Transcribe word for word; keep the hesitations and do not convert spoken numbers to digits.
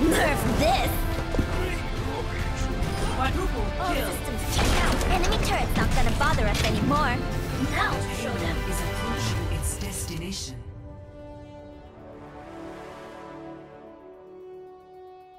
Nerf this! Quadruple All kill. systems check out. Enemy turret's not gonna bother us anymore. Now show them. Is approaching its destination.